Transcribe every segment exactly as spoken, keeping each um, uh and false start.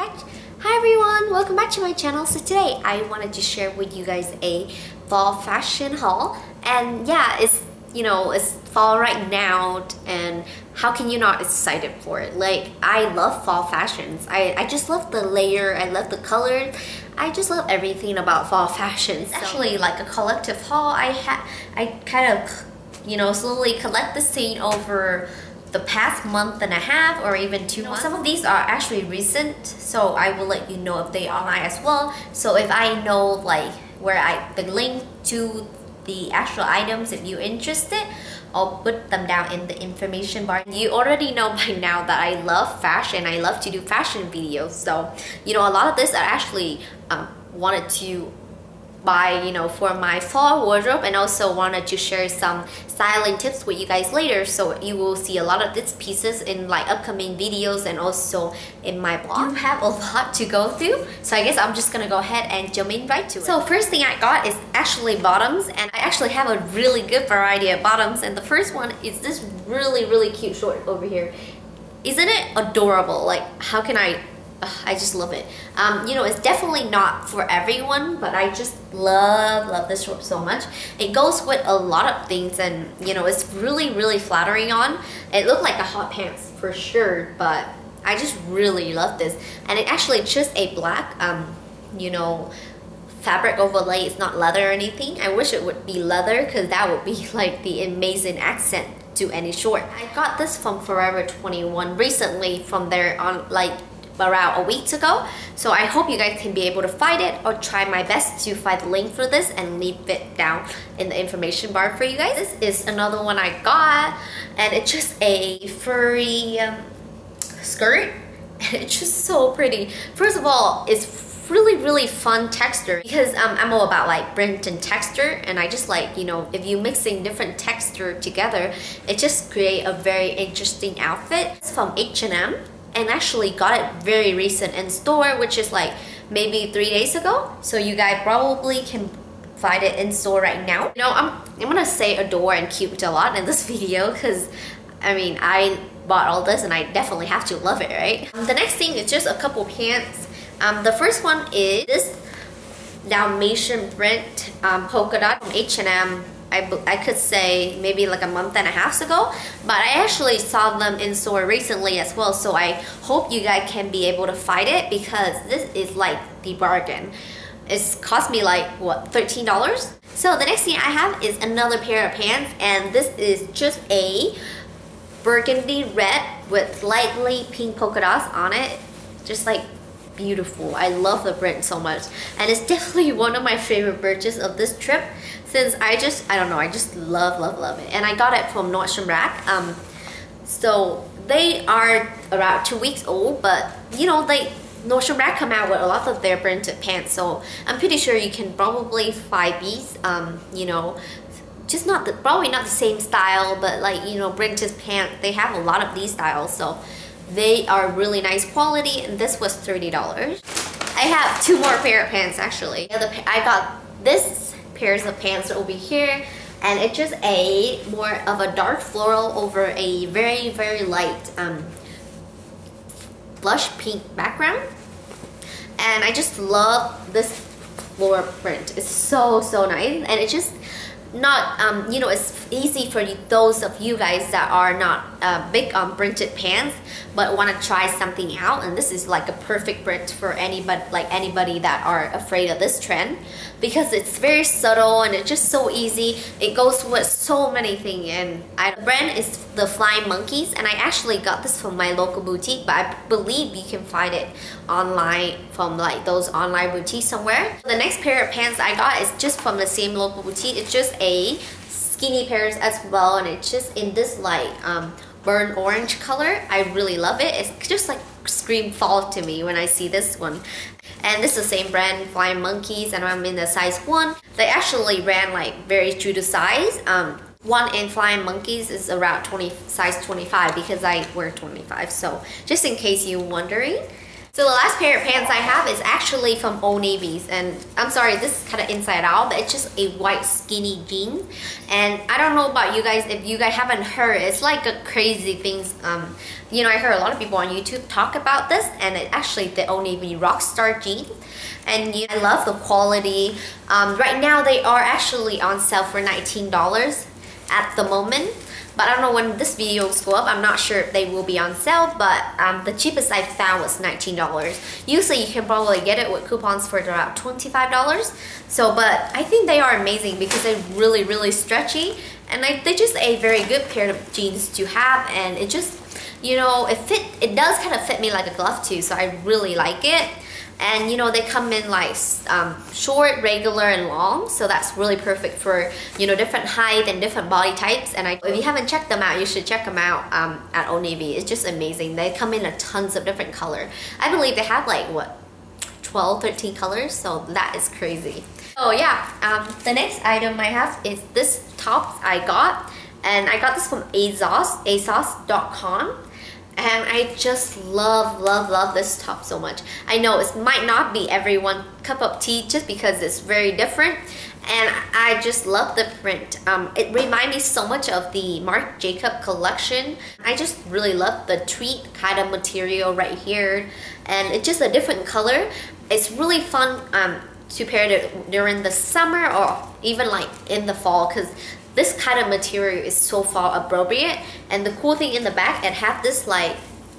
back. Hi everyone, welcome back to my channel. So today I wanted to share with you guys a fall fashion haul, and yeah, it's you know it's fall right now, and how can you not excited for it? Like, I love fall fashions. I, I just love the layer, I love the color, I just love everything about fall fashions. It's actually like a collective haul. I had I kind of you know slowly collect the scene over the past month and a half or even two months. Some of these are actually recent, so I will let you know if they are online as well. So if I know like where I the link to the actual items, if you're interested, I'll put them down in the information bar. You already know by now that I love fashion. I love to do fashion videos, so you know a lot of this I actually um, wanted to buy you know for my fall wardrobe, and also wanted to share some styling tips with you guys later, so you will see a lot of these pieces in like upcoming videos and also in my blog. You have a lot to go through, so I guess I'm just gonna go ahead and jump in right to it. So first thing I got is actually bottoms, and I actually have a really good variety of bottoms, and the first one is this really really cute short over here. Isn't it adorable? Like, how can I Ugh, I just love it. Um, you know, it's definitely not for everyone, but I just love, love this short so much. It goes with a lot of things, and you know, it's really, really flattering on. It looked like a hot pants for sure, but I just really love this. And it actually just a black, um, you know, fabric overlay. It's not leather or anything. I wish it would be leather, because that would be like the amazing accent to any short. I got this from Forever twenty-one recently from their on like around a week ago, so I hope you guys can be able to find it. I'll try my best to find the link for this and leave it down in the information bar for you guys. This is another one I got, and it's just a furry um, skirt. It's just so pretty. First of all, it's really really fun texture, because um, I'm all about like print and texture, and I just like, you know, if you mixing different texture together, it just create a very interesting outfit. It's from H and M, and actually got it very recent in store, which is like maybe three days ago, so you guys probably can find it in store right now. You know, I'm, I'm gonna say adore and cute a lot in this video, because I mean, I bought all this and I definitely have to love it, right? Um, the next thing is just a couple pants. Um, the first one is this Dalmatian print um, polka dot from H and M. I, I could say maybe like a month and a half ago, but I actually saw them in store recently as well, so I hope you guys can be able to find it, because this is like the bargain. It's cost me like, what, thirteen dollars? So the next thing I have is another pair of pants, and this is just a burgundy red with lightly pink polka dots on it. Just like beautiful. I love the print so much, and it's definitely one of my favorite purchases of this trip, since I just I don't know I just love love love it. And I got it from Nordstrom Rack. Um, so they are around two weeks old, but you know, they Nordstrom Rack come out with a lot of their printed pants, so I'm pretty sure you can probably find these. Um, you know, just not the, probably not the same style, but like, you know, printed pants, they have a lot of these styles, so they are really nice quality, and this was thirty dollars. I have two more pair of pants actually. The other I got this pairs of pants over here, and it's just a more of a dark floral over a very very light um, blush pink background, and I just love this floral print. It's so so nice, and it's just not um you know it's easy for you, those of you guys that are not uh, big on printed pants but want to try something out, and this is like a perfect print for anybody, like anybody that are afraid of this trend, because it's very subtle and it's just so easy. It goes with so many things, and I, the brand is the Flying Monkeys, and I actually got this from my local boutique, but I believe you can find it online from like those online boutiques somewhere. The next pair of pants I got is just from the same local boutique. It's just a skinny pairs as well, and it's just in this like um, burnt orange color. I really love it. It's just like scream fall to me when I see this one. And this is the same brand, Flying Monkeys, and I'm in the size one. They actually ran like very true to size. Um, one in Flying Monkeys is around twenty, size twenty-five, because I wear twenty-five, so just in case you're wondering. So the last pair of pants I have is actually from Old Navy's, and I'm sorry, this is kind of inside out, but it's just a white skinny jean. And I don't know about you guys, if you guys haven't heard, it's like a crazy things. Um, you know, I heard a lot of people on YouTube talk about this, and it actually the Old Navy Rockstar jean. And you know, I love the quality. Um, right now they are actually on sale for nineteen dollars at the moment. But I don't know when this video go up, I'm not sure if they will be on sale, but um, the cheapest I found was nineteen dollars. Usually you can probably get it with coupons for about twenty-five dollars. So, but I think they are amazing because they're really, really stretchy. And like, they're just a very good pair of jeans to have, and it just, you know, it fit, it does kind of fit me like a glove too, so I really like it. And you know, they come in like um, short, regular, and long, so that's really perfect for, you know, different height and different body types. And I, if you haven't checked them out, you should check them out um, at Old Navy. It's just amazing. They come in a tons of different color. I believe they have like what, twelve, thirteen colors, so that is crazy. Oh yeah, um, the next item I have is this top I got, and I got this from ASOS, ASOS dot com. And I just love, love, love this top so much. I know it might not be everyone's cup of tea just because it's very different. And I just love the print. Um, it reminds me so much of the Marc Jacob collection. I just really love the tweed kind of material right here. And it's just a different color. It's really fun um, to pair it during the summer or even like in the fall, because this kind of material is so far appropriate. And the cool thing in the back, it have this like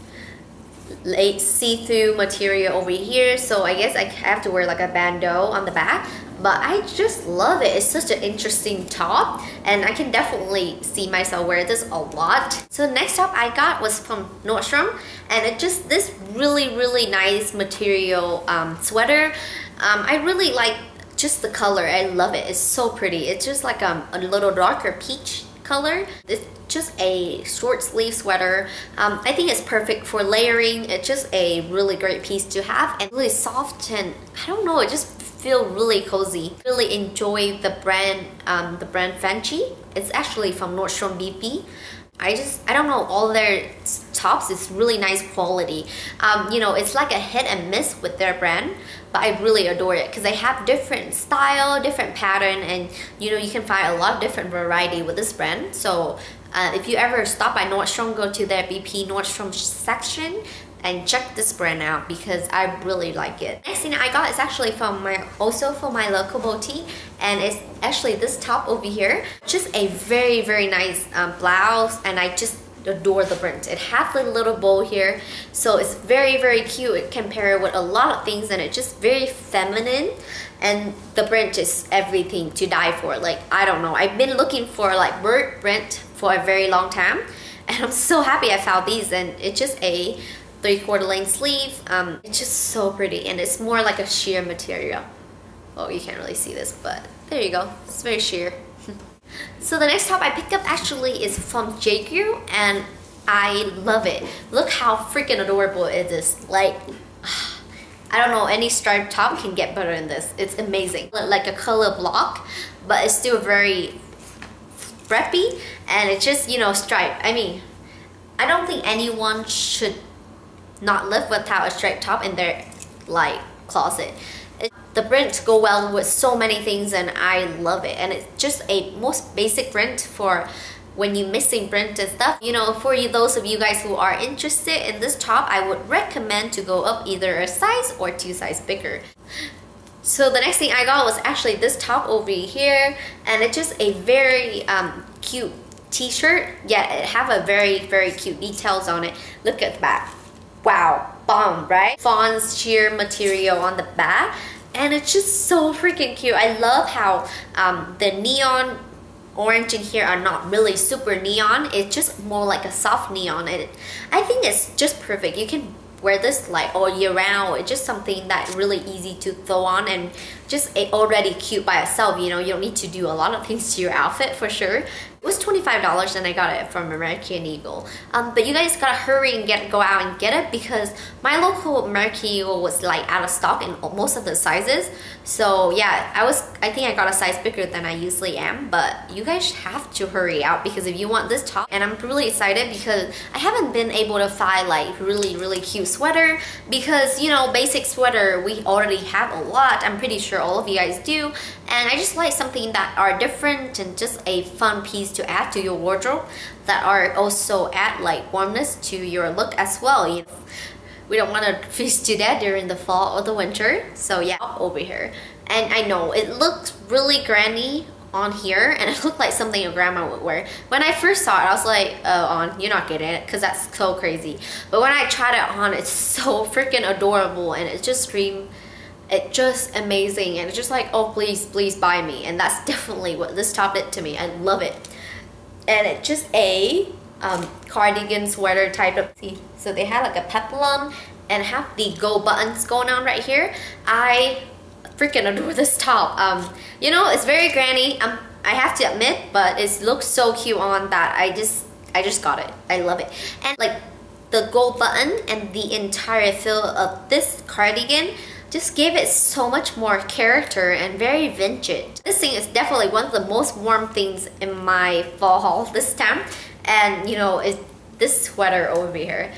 late see-through material over here, so I guess I have to wear like a bandeau on the back. But I just love it. It's such an interesting top, and I can definitely see myself wear this a lot. So the next top I got was from Nordstrom, and it just this really, really nice material um, sweater. Um, I really like just the color. I love it. It's so pretty. It's just like um, a little darker peach color. It's just a short sleeve sweater. Um, I think it's perfect for layering. It's just a really great piece to have, and really soft, and I don't know, it just feel really cozy. Really enjoy the brand, um, the brand Fenty. It's actually from Nordstrom B P. I just, I don't know, all their tops is really nice quality. Um, you know, it's like a hit and miss with their brand, but I really adore it because they have different style, different pattern, and you know, you can find a lot of different variety with this brand. So uh, if you ever stop by Nordstrom, go to their B P Nordstrom section and check this brand out because I really like it. Next thing I got is actually from my, also from my local boutique, and it's actually this top over here. Just a very, very nice um, blouse, and I just adore the print. It has a little bow here, so it's very, very cute. It can pair with a lot of things, and it's just very feminine, and the print is everything to die for. Like, I don't know, I've been looking for like bird print for a very long time, and I'm so happy I found these. And it's just a three-quarter length sleeve. Um, it's just so pretty, and it's more like a sheer material. Oh, you can't really see this, but there you go. It's very sheer. So the next top I picked up actually is from J Crew, and I love it. Look how freaking adorable it is. Like, I don't know, any striped top can get better than this. It's amazing. Like a color block, but it's still very preppy, and it's just, you know, striped. I mean, I don't think anyone should not live without a striped top in their like closet. It, the prints go well with so many things, and I love it. And it's just a most basic print for when you're missing print and stuff. You know, for you, those of you guys who are interested in this top, I would recommend to go up either a size or two size bigger. So the next thing I got was actually this top over here, and it's just a very um, cute t-shirt. Yeah, it have a very, very cute details on it. Look at the back. Wow, bomb, right? Fawn's sheer material on the back, and it's just so freaking cute. I love how um, the neon orange in here are not really super neon. It's just more like a soft neon, and it, I think it's just perfect. You can wear this like all year round. It's just something that really easy to throw on, and just a, already cute by itself. You know, you don't need to do a lot of things to your outfit for sure. It was twenty-five dollars and I got it from American Eagle. Um, but you guys gotta hurry and get go out and get it because my local American Eagle was like out of stock in most of the sizes. So yeah, I was I think I got a size bigger than I usually am, but you guys have to hurry out because if you want this top, and I'm really excited because I haven't been able to find like really really cute sweater because you know basic sweater we already have a lot. I'm pretty sure all of you guys do, and I just like something that are different and just a fun piece to add to your wardrobe that are also add like warmness to your look as well. You know, we don't want to freeze to death during the fall or the winter. So yeah, over here. And I know it looks really granny on here and it looked like something your grandma would wear. When I first saw it, I was like, oh, on, you're not getting it because that's so crazy. But when I tried it on, it's so freaking adorable and it just screamed, it's just amazing and it's just like, oh, please, please buy me. And that's definitely what this top did to me. I love it. And it's just a um, cardigan sweater type of, see, so they have like a peplum and have the gold buttons going on right here. I freaking adore this top. Um, you know, it's very granny, um, I have to admit, but it looks so cute on that I just, I just got it. I love it. And like the gold button and the entire feel of this cardigan just gave it so much more character and very vintage. This thing is definitely one of the most warm things in my fall haul this time. And you know, it's this sweater over here.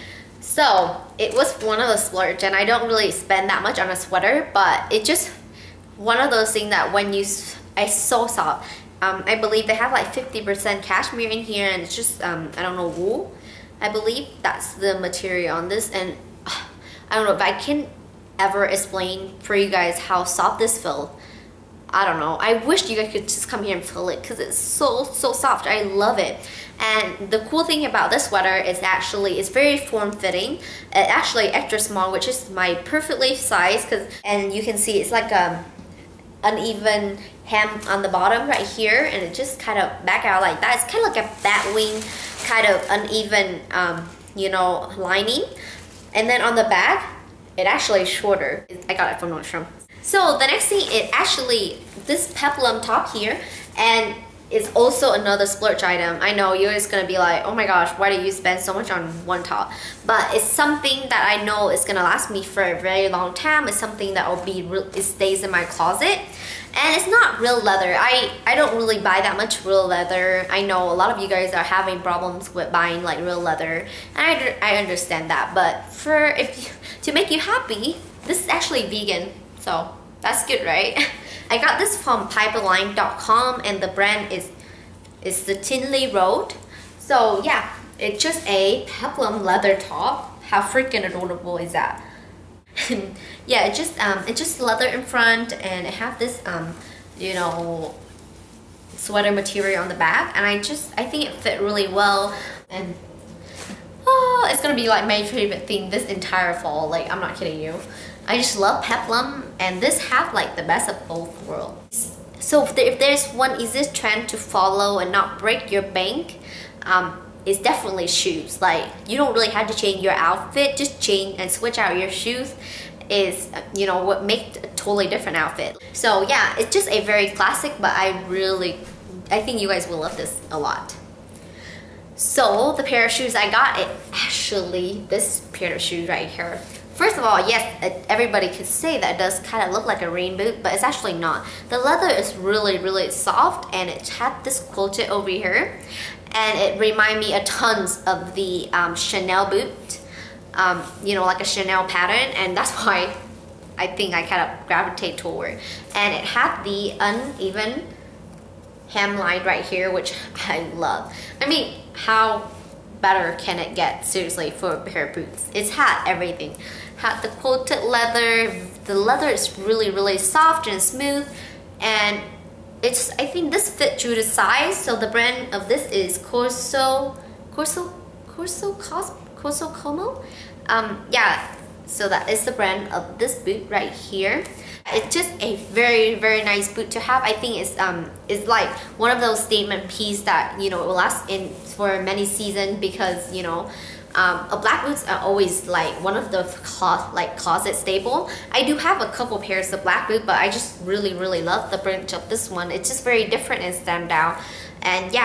So it was one of the splurge and I don't really spend that much on a sweater, but it just one of those things that when you, it's so soft. Um, I believe they have like fifty percent cashmere in here and it's just, um, I don't know, wool. I believe that's the material on this and uh, I don't know if I can ever explain for you guys how soft this feels. I don't know. I wish you guys could just come here and feel it because it's so, so soft. I love it. And the cool thing about this sweater is actually it's very form-fitting. It's actually extra small, which is my perfectly size. Cause, and you can see it's like a uneven hem on the bottom right here. And it just kind of back out like that. It's kind of like a bat wing kind of uneven, um, you know, lining. And then on the back, it actually is shorter. I got it from Nordstrom. So the next thing is actually this peplum top here, and it's also another splurge item. I know you're just gonna be like, oh my gosh, why do you spend so much on one top? But it's something that I know is gonna last me for a very long time. It's something that will be, it stays in my closet. And it's not real leather. I, I don't really buy that much real leather. I know a lot of you guys are having problems with buying like real leather. And I, I understand that. But for if you, to make you happy, this is actually vegan. So that's good, right? I got this from piperline dot com and the brand is, is the Tinley Road. So yeah, it's just a peplum leather top. How freaking adorable is that? Yeah, it just um, it's just leather in front and it have this um, you know, sweater material on the back, and I just I think it fit really well, and oh, it's gonna be like my favorite thing this entire fall. Like I'm not kidding you. I just love peplum, and this have like the best of both worlds. So if, there, if there's one easiest trend to follow and not break your bank, um, it's definitely shoes. Like you don't really have to change your outfit, just change and switch out your shoes is, you know, what makes a totally different outfit. So yeah, it's just a very classic, but I really, I think you guys will love this a lot. So the pair of shoes I got, it actually this pair of shoes right here. First of all, yes, everybody could say that it does kind of look like a rain boot, but it's actually not. The leather is really, really soft, and it had this quilted over here, and it reminds me a tons of the um, Chanel boot, um, you know, like a Chanel pattern, and that's why I think I kind of gravitate toward. And it had the uneven hemline right here, which I love. I mean, how better can it get, seriously, for a pair of boots? It's had everything. Had the quilted leather. The leather is really, really soft and smooth, and it's, I think this fit true to size. So the brand of this is Corso, Corso, Corso, Cos, Corso Como. Um, yeah, so that is the brand of this boot right here. It's just a very, very nice boot to have. I think it's um it's like one of those statement pieces that, you know, it will last in for many seasons, because, you know, um, a black boots are always like one of the closet, like closet staple. I do have a couple pairs of black boot, but I just really, really love the print of this one. It's just very different and stand out. And yeah,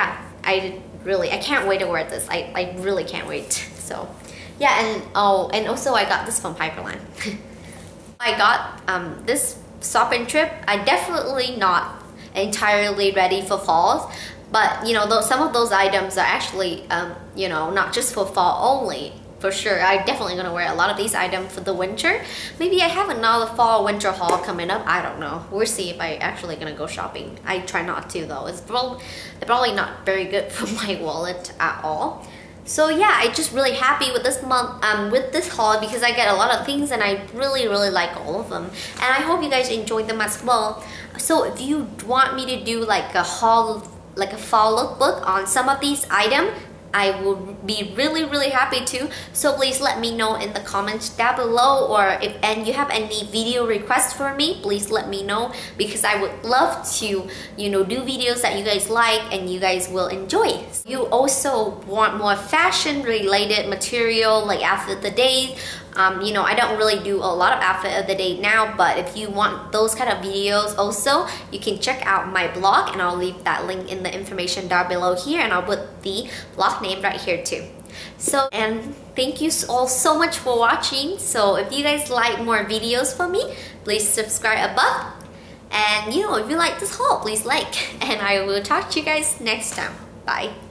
I really, I can't wait to wear this. I, I really can't wait. So yeah, and oh, and also I got this from Piperland. I got um, this shopping trip. I definitely not entirely ready for fall, but you know, those, some of those items are actually, um, you know, not just for fall only. For sure, I'm definitely gonna wear a lot of these items for the winter. Maybe I have another fall winter haul coming up. I don't know. We'll see if I actually gonna go shopping. I try not to though. It's probably, probably not very good for my wallet at all. So yeah, I'm just really happy with this month, um, with this haul because I get a lot of things and I really, really like all of them. And I hope you guys enjoyed them as well. So if you want me to do like a haul, like a fall lookbook on some of these items, I would be really really happy to. So please let me know in the comments down below, or if and you have any video requests for me, please let me know because I would love to, you know, do videos that you guys like and you guys will enjoy. You also want more fashion related material like outfit of the day. Um, you know, I don't really do a lot of outfit of the day now, but if you want those kind of videos also, you can check out my blog and I'll leave that link in the information down below here, and I'll put the blog name right here too. So, and thank you all so much for watching. So if you guys like more videos from me, please subscribe above. And you know, if you like this haul, please like. And I will talk to you guys next time. Bye.